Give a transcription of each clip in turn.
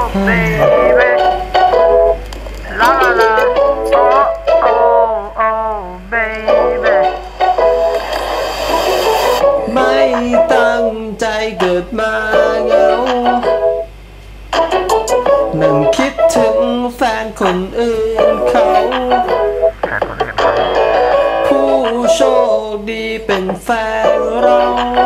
baby la la la oh oh oh baby ไม่ตั้งใจเกิดมาเหงานั่งคิดถึงแฟนคนอื่นเขาผู้โชคดีเป็นแฟนเรา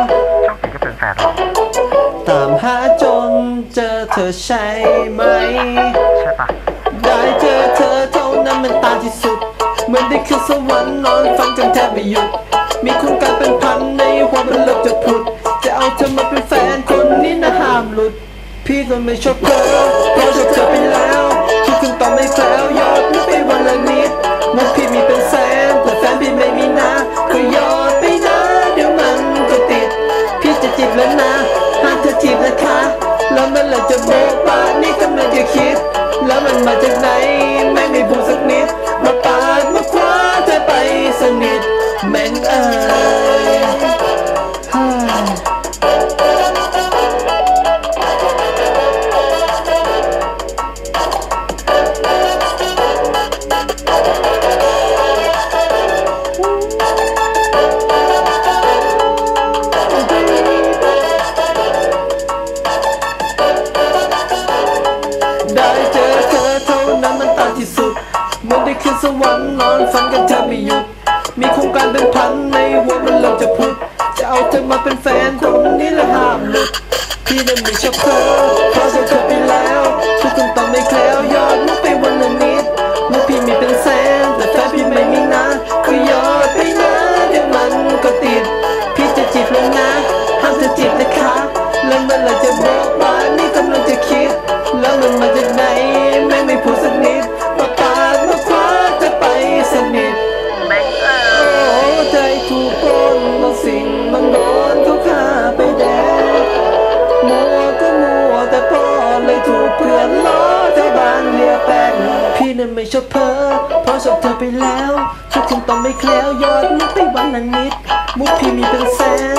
ตามหาจนเจอเธอใช่ไหมใช่ปะได้เจอเธอเท่านั้นมันตาที่สุดเหมือนได้ขึ้นสวรรค์นอนฟังจนแทบไม่หยุดมีคุณการเป็นพันในหัวมันเลิกจะผุดจะเอาเธอมาเป็นแฟนคนนี้นะห้ามหลุดพี่ก็ไม่ชอบเธอเพราะชอบเธอไปแล้วทุกคนต่อไม่แคล้วยอดไม่ไปวันละนิดมุกพี่มีเป็นแสนแต่แฟนพี่ไม่มีนะก็ยอดไปนะเดี๋ยวมันก็ติดพี่จะจีบแล้วนะห้ามเธอจีบนะคะแล้วมันเลยจะโบอกป่านี่กำลังจะคิดแล้วมันมาจากไหนไม่พูดสักนิดมาปาดมาคว้าเธอไปสนิทแม่งเอ๋ยได้เจอเธอเท่านั้นมันตาที่สุดเหมือนได้ขึ้นสวรรค์นอนฝันกันแทบไม่หยุดมีโครงการเป็นพันในหัวมันเริ่มจะพุดจะเอาเธอมาเป็นแฟนตรงนี้ละห้ามหลุดพี่นั้นไม่ชอบเธอเพราะชอบเธอไปแล้วทุกคนต่อไม่แคล้วยอดมุกไปวันละนิดมุกพี่มีเป็นแสนแต่แฟนพี่ไม่มีนะก็ยอดไปนะเดี๋ยวมันก็ติดพี่จะจีบแล้วนะห้ามเธอจีบนะคะแล้วมันเลยจะบอกว่านี่กำลังจะคิดแล้วมันมาจากไหนไม่พูดสักนิดมาปาดมาคว้าจะไปสนิทแม่งโอ้ใจถูกปล้นบางสิ่งบางโดนเขาฆ่าไปแดงมัวก็มัวแต่พอเลยถูกเพื่อนล้อเจ้าบ้านเรียกแป้งพี่นั้นไม่ชอบเธอเพราะชอบเธอไปแล้วทุกคนต้องไม่แคล้วยอดมุกไปวันละนิดมุกพี่มีเป็นแสน